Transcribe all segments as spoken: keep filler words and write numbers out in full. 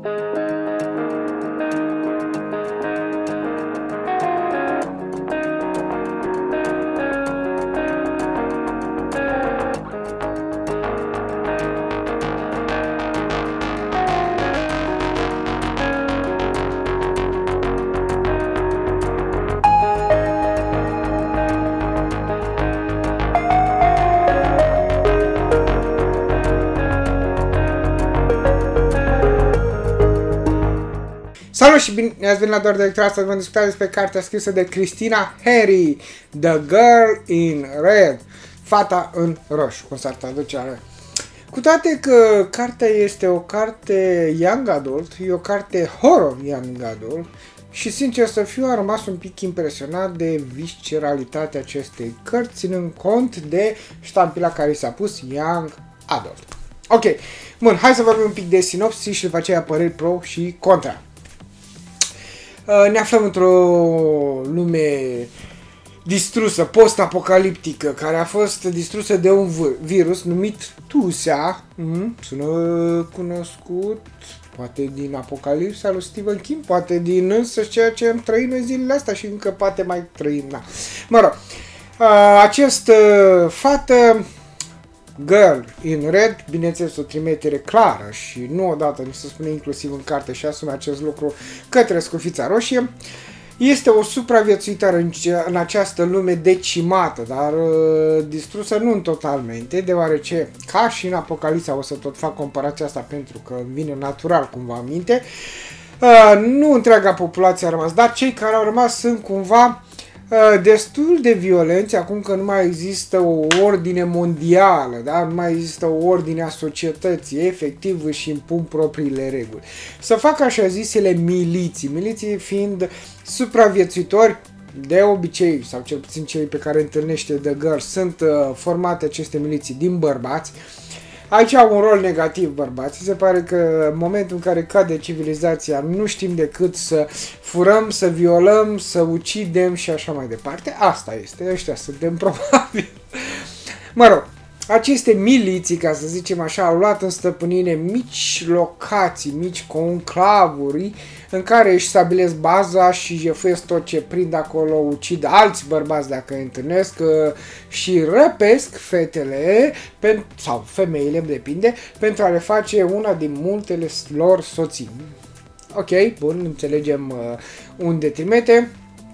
Salut și bine ați venit la Doar de Lectură. Astăzi vom discuta despre cartea scrisă de Christina Henry, The Girl in Red, Fata în roșu, cum s-ar traduce. Cu toate că cartea este o carte young adult, e o carte horror young adult și sincer să fiu am rămas un pic impresionat de visceralitatea acestei cărți, ținând cont de ștampila care s-a pus young adult. Ok, bun, hai să vorbim un pic de sinopsis și după aceea păreri pro și contra. Ne aflăm într-o lume distrusă, post-apocaliptică, care a fost distrusă de un virus numit Tusea. Mm, sună cunoscut, poate din Apocalipsa lui Stephen King, poate din însăși ceea ce am trăit noi zilele astea și încă poate mai trăim. Da. Mă rog, această fată, Girl in Red, bineînțeles o trimitere clară și nu odată, ni se spune inclusiv în carte și asume acest lucru către Scufița Roșie, este o supraviețuitoare în, în această lume decimată, dar uh, distrusă nu totalmente, deoarece, ca și în Apocalipsa, o să tot fac comparația asta pentru că îmi vine natural cumva în minte, uh, nu întreaga populație a rămas, dar cei care au rămas sunt cumva destul de violenți, acum că nu mai există o ordine mondială, da? Nu mai există o ordine a societății, efectiv își impun propriile reguli. Să fac așa zisele miliții, miliții fiind supraviețuitori, de obicei, sau cel puțin cei pe care întâlnește The Girl, sunt uh, formate aceste miliții din bărbați. Aici au un rol negativ bărbații, se pare că în momentul în care cade civilizația nu știm decât să furăm, să violăm, să ucidem și așa mai departe. Asta este, ăștia suntem probabil. Mă rog, aceste miliții, ca să zicem așa, au luat în stăpânire mici locații, mici conclavuri în care își stabilesc baza și jefuiesc tot ce prind acolo, ucid alți bărbați dacă îi întâlnesc și răpesc fetele sau femeile, depinde, pentru a le face una din multele lor soții. Ok, bun, înțelegem uh, unde trimite.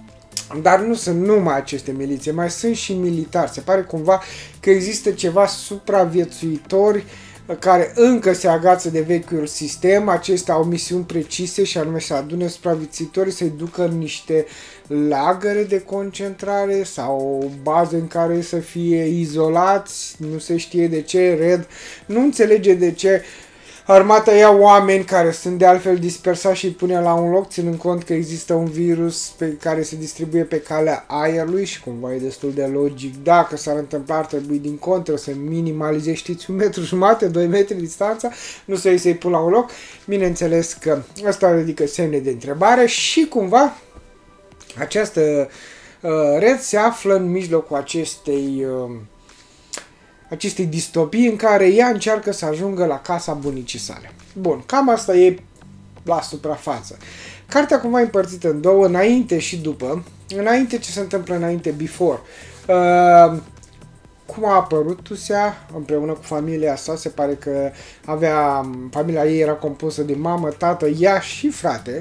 Dar nu sunt numai aceste miliții, mai sunt și militari. Se pare cumva că există ceva supraviețuitori care încă se agață de vechiul sistem. Acestea au misiuni precise și anume să adune supraviețuitorii, să-i ducă în niște lagăre de concentrare sau baze în care să fie izolați. Nu se știe de ce. Red nu înțelege de ce armata ia oameni care sunt de altfel dispersați și îi pune la un loc, ținând cont că există un virus pe care se distribuie pe calea aerului și cumva e destul de logic. Dacă s-ar întâmpla, ar trebui din contră să minimalizezi, știți, un metru jumate, doi metri distanța, nu să-i să-i pun la un loc. Bineînțeles că asta ridică semne de întrebare și cumva această uh, Red se află în mijlocul acestei uh, acestei distopii în care ea încearcă să ajungă la casa bunicii sale. Bun, cam asta e la suprafață. Cartea cumva e împărțită în două, înainte și după. Înainte, ce se întâmplă înainte, before. Uh, cum a apărut Tusea împreună cu familia sa, se pare că avea, familia ei era compusă de mamă, tată, ea și frate.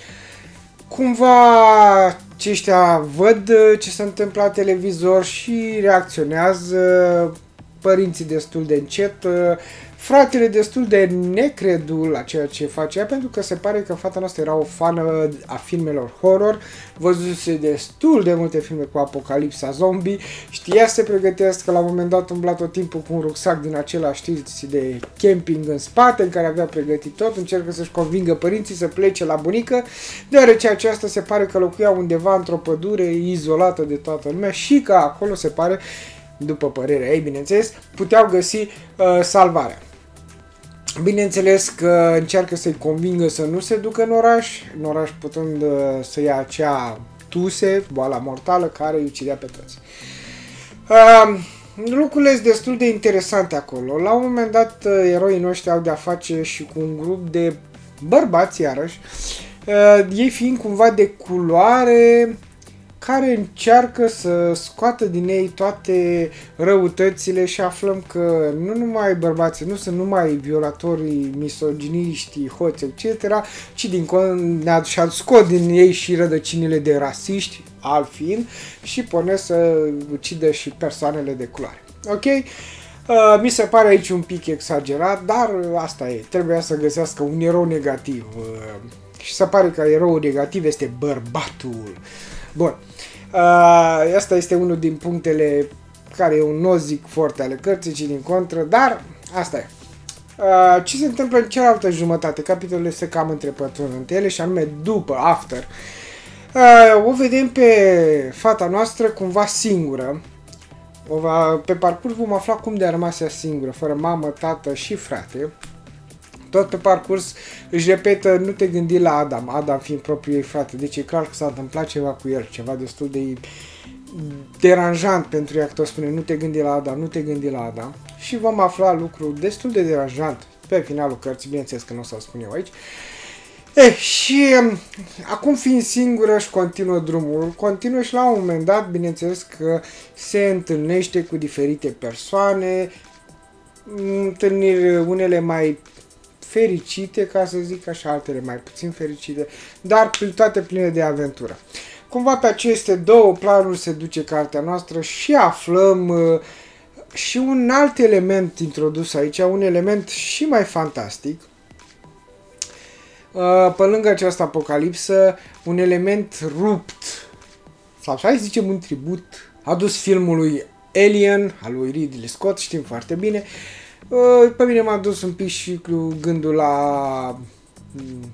Cumva aceștia văd ce se întâmplă la televizor și reacționează, părinții destul de încet, fratele destul de necredul la ceea ce face ea, pentru că se pare că fata noastră era o fană a filmelor horror, văzuse destul de multe filme cu apocalipsa zombie, știa să se pregătească, la un moment dat umbla tot timpul cu un rucsac din acela, știți, de camping în spate, în care avea pregătit tot, încercă să-și convingă părinții să plece la bunică, deoarece aceasta se pare că locuia undeva într-o pădure izolată de toată lumea și că acolo se pare, după părerea ei, bineînțeles, puteau găsi uh, salvarea. Bineînțeles că încearcă să-i convingă să nu se ducă în oraș, în oraș putând uh, să ia acea tuse, boala mortală, care îi ucidea pe toți. Uh, lucrurile sunt destul de interesante acolo. La un moment dat, uh, eroii noștri au de-a face și cu un grup de bărbați iarăși, uh, ei fiind cumva de culoare care încearcă să scoată din ei toate răutățile și aflăm că nu numai bărbații nu sunt numai violatorii, misoginiști, hoți, et cetera, ci din contră și-au scot din ei și rădăcinile de rasiști, altfiind, și pornesc să ucidă și persoanele de culoare. Ok? Uh, mi se pare aici un pic exagerat, dar asta e. Trebuia să găsească un erou negativ. Uh, și se pare că eroul negativ este bărbatul. Bun. Uh, asta este unul din punctele care eu nu zic foarte ale cărții, ci din contră, dar asta e. Uh, ce se întâmplă în cealaltă jumătate? Capitolele se cam întrepătrund între ele și anume după, after. Uh, o vedem pe fata noastră cumva singură. O va, pe parcurs vom afla cum de a rămas ea singură, fără mamă, tată și frate. Tot pe parcurs își repetă, nu te gândi la Adam, Adam fiind propriul ei frate, deci e clar că s-a întâmplat ceva cu el, ceva destul de deranjant pentru ea, că tot spune, nu te gândi la Adam, nu te gândi la Adam. Și vom afla lucru destul de deranjant pe finalul cărții, bineînțeles că nu o să-l spun eu aici. Eh, și acum fiind singură își continuă drumul, continuă și la un moment dat, bineînțeles că se întâlnește cu diferite persoane, întâlniri unele mai fericite, ca să zic așa, altele mai puțin fericite, dar toate pline de aventură. Cumva pe aceste două planuri se duce cartea noastră și aflăm uh, și un alt element introdus aici, un element și mai fantastic. Uh, pe lângă această apocalipsă, un element rupt, sau hai să zicem un tribut adus filmului Alien, al lui Ridley Scott, știm foarte bine. Uh, pe mine m-a dus un pic și cu gândul la um,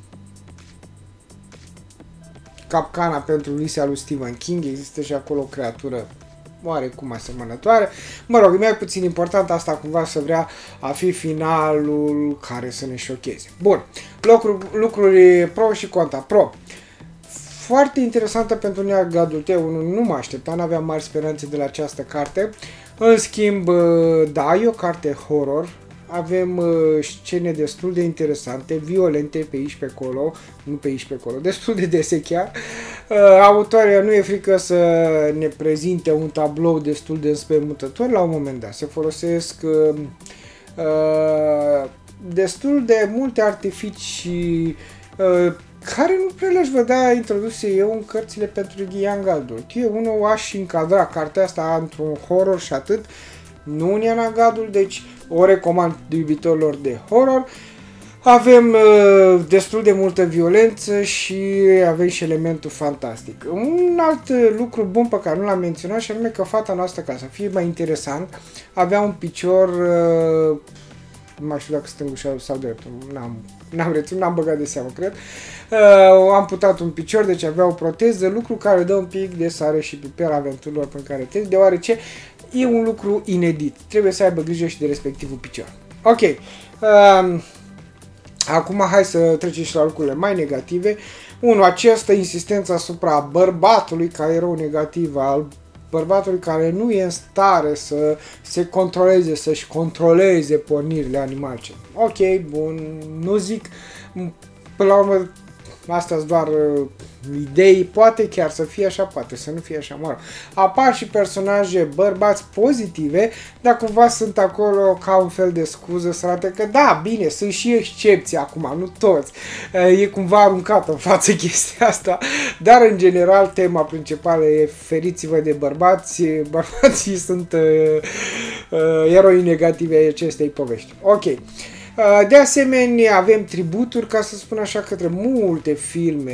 Capcana pentru Lisa lui Stephen King, există și acolo o creatură oarecum asemănătoare. Mă rog, e mai puțin important, asta cumva să vrea a fi finalul care să ne șocheze. Bun, lucruri, lucruri pro și contra. Pro. Foarte interesantă pentru neag adult. Eu nu mă așteptam, n-aveam mari speranțe de la această carte. În schimb, da, e o carte horror. Avem uh, scene destul de interesante, violente pe aici pe acolo, nu pe aici pe acolo, destul de dese chiar. Uh, autoarea nu e frică să ne prezinte un tablou destul de înspăimântător la un moment dat. Se folosesc uh, uh, destul de multe artificii uh, care nu prea le-aș vedea introduse eu în cărțile pentru young adult. Eu unul aș încadra cartea asta într-un horror și atât, nu un young adult, deci o recomand iubitorilor de horror. Avem uh, destul de multă violență și avem și elementul fantastic. Un alt lucru bun pe care nu l-am menționat și anume că fata noastră, ca să fie mai interesant, avea un picior, uh, nu mai știu dacă stângușa sau dreptul, n-am, n-am reținut, n-am băgat de seamă, cred. Uh, am putat un picior, deci avea o proteză, lucru care dă un pic de sare și piper aventurilor pe care treci, deoarece e un lucru inedit. Trebuie să aibă grijă și de respectivul picior. Ok. Uh, acum hai să trecem și la lucrurile mai negative. unu. Această insistență asupra bărbatului ca erou negativ, al bărbatului care nu e în stare să se controleze, să-și controleze pornirile animalce. Ok, bun, nu zic, până la urmă, astea sunt doar uh, idei, poate chiar să fie așa, poate să nu fie așa, mă rog. Apar și personaje bărbați pozitive, dar cumva sunt acolo ca un fel de scuză să arate că da, bine, sunt și excepții acum, nu toți. Uh, e cumva aruncat în față chestia asta, dar în general tema principală e feriți-vă de bărbați, bărbații sunt uh, uh, eroi negativi ai acestei povești. Ok. De asemenea, avem tributuri, ca să spun așa, către multe filme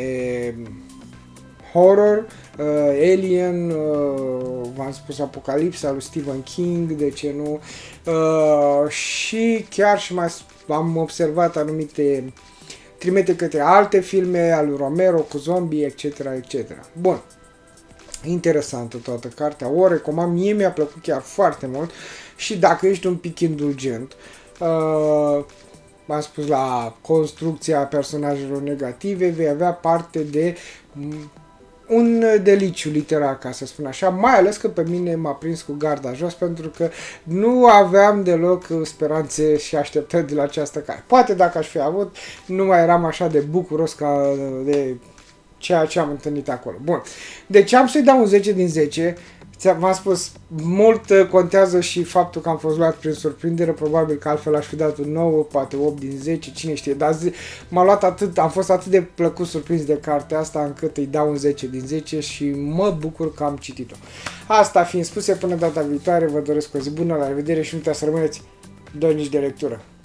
horror, uh, Alien, uh, v-am spus Apocalipsa lui Stephen King, de ce nu, uh, și chiar și mai am observat anumite trimite către alte filme al lui Romero cu zombie, et cetera, et cetera. Bun. Interesantă toată cartea, o recomand, mie mi-a plăcut chiar foarte mult și dacă ești un pic indulgent, Uh, am spus la construcția personajelor negative, vei avea parte de un deliciu literar, ca să spun așa, mai ales că pe mine m-a prins cu garda jos, pentru că nu aveam deloc speranțe și așteptări de la această carte. Poate dacă aș fi avut, nu mai eram așa de bucuros ca de ceea ce am întâlnit acolo. Bun, deci am să-i dau un zece din zece. V-am spus, mult contează și faptul că am fost luat prin surprindere, probabil că altfel aș fi dat un nouă, poate opt din zece, cine știe, dar m-a luat atât, am fost atât de plăcut surprins de cartea asta încât îi dau un zece din zece și mă bucur că am citit-o. Asta fiind spuse, până data viitoare, vă doresc o zi bună, la revedere și nu uitați să rămâneți dornici de lectură.